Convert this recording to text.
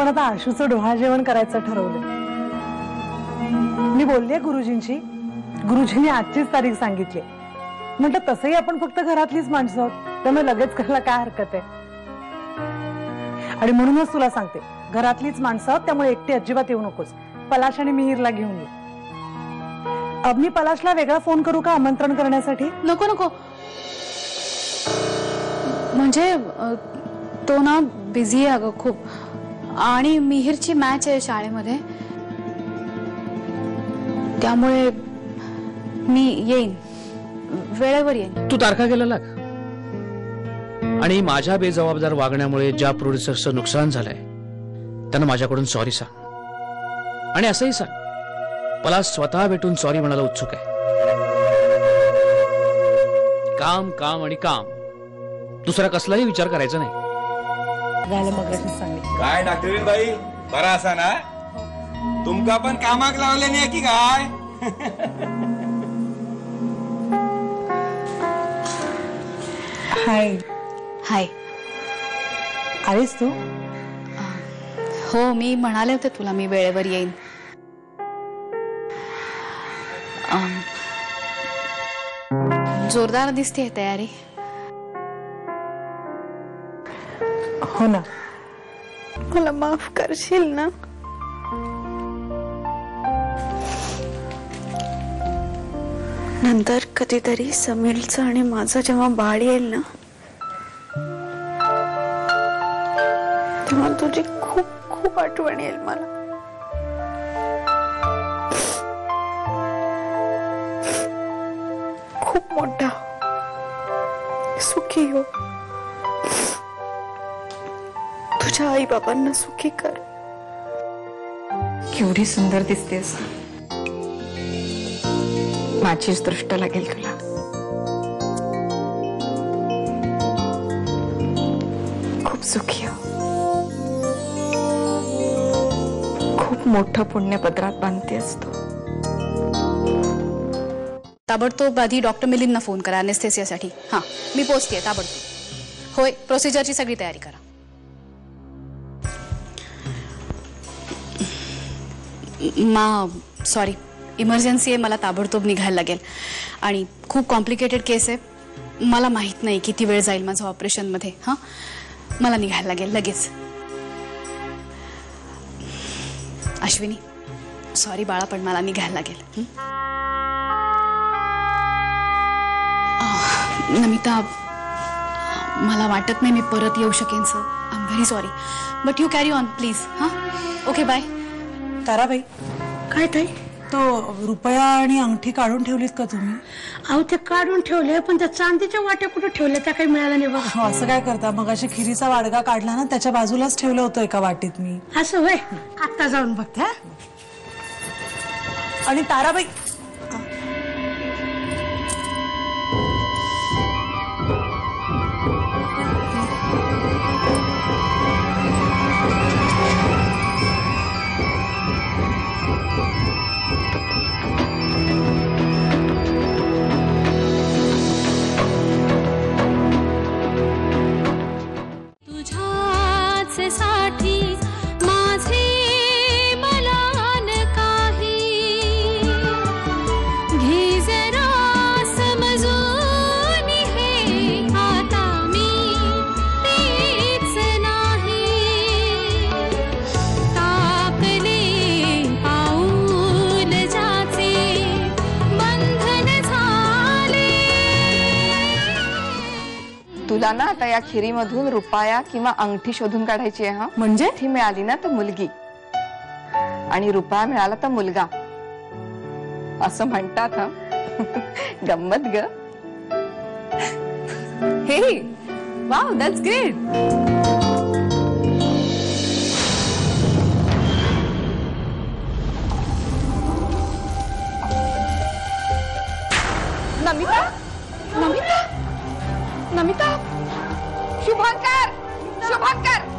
आता आशूचं डोहाळ जेवण करायचं ठरवलं. मी बोलले गुरुजींची, गुरुजींनी आजचीच तारीख सांगितली. म्हटलं तसंही आपण फक्त घरातलीच माणसं आहोत, त्यामुळे लगेच करायला काय हरकत आहे. आणि म्हणूनच तुला सांगते, घरातलीच माणसं आहोत, त्यामुळे एकटी अजिबात येऊ नकोस. पलाश आणि मिहीरला घेऊन ये. मी पलाशला वेगळा फोन करू का आमंत्रण करण्यासाठी? नको नको, म्हणजे तो ना बिझी आहे अगं खूप, आणि मिहीरची मॅच आहे शाळेमध्ये, त्यामुळे मी येईन, वेळेवर येईन. तू तारखा गेला लाग. आणि माझ्या बेजबाबदार वागण्यामुळे ज्या प्रोड्युसर्सचं नुकसान झालंय त्यांना माझ्याकडून सॉरी सांग. आणि असंही सांग, मला स्वतः भेटून सॉरी म्हणायला उत्सुक आहे. काम काम आणि काम, दुसरा कसलाही विचार करायचा नाही. काय डॉक्टर बाई, बरा असा ना? तुमका पण कामाक लावले नाही की काय? हाय हाय. आलीस तू? हो, मी म्हणाले होते तुला मी वेळेवर येईन. जोरदार दिसते तयारी. हो ना. मला माफ करशील ना? नंतर कधीतरी समीरचं आणि माझं जेव्हा बाळ येईल ना, तेव्हा तुझी खूप खूप आठवण येईल मला. खूप मोठा सुखी हो. तुझ्या आई बाबांना सुखी कर. केवढी सुंदर दिसतेस. माझीच दृष्ट लागेल तुला. खूप सुखी हो. खूप मोठं पुण्य पदरात बांधतेस तू. ताबडतोब आधी डॉक्टर मिलिंदना फोन करा अनेस्थेसियासाठी. हां, मी पोहोचतेय ताबडतोब. होय, प्रोसिजरची सगळी तयारी करा. सॉरी, इमर्जन्सी आहे, मला ताबडतोब निघायला लागेल. आणि खूप कॉम्प्लिकेटेड केस आहे, मला माहीत नाही किती वेळ जाईल माझं ऑपरेशनमध्ये. हां, मला निघायला लागेल लगेच. अश्विनी, सॉरी बाळा, पण मला निघायला लागेल. नमिता, मला वाटत नाही मी परत येऊ शकेन sir. I am very sorry, but you carry on please. हां, ओके, बाय. ताराबाई, काय ताई? तो रुपया आणि अंगठी काढून ठेवलीत का तुम्ही? अहो, ते काढून ठेवले, पण त्या चांदीच्या वाट्या कुठे ठेवल्या त्या काही मिळाल्या नाही बघा. असं काय करता? मग अशी खिरीचा वाडगा काढला ना, त्याच्या बाजूलाच ठेवलं होतं एका वाटीत मी. असं होय? आता जाऊन बघते. आणि ताराबाई, तुला ना आता या खिरीमधून रुपया किंवा अंगठी शोधून काढायची आहे. हा, म्हणजे ती मिळाली ना तर मुलगी, आणि रुपया मिळाला तर मुलगा, असं म्हणतात. हा, गंमत ग. हे, wow, that's great. Namita, Namita, Namita. Shubhankar, Shubhankar,